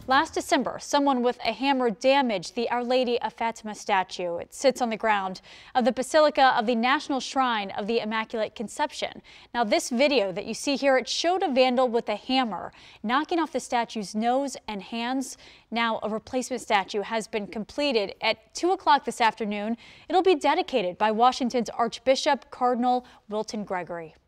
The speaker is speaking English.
Last December, someone with a hammer damaged the Our Lady of Fatima statue. It sits on the ground of the Basilica of the National Shrine of the Immaculate Conception. Now, this video that you see here, it showed a vandal with a hammer knocking off the statue's nose and hands. Now, a replacement statue has been completed at 2 o'clock this afternoon. It'll be dedicated by Washington's Archbishop Cardinal Wilton Gregory.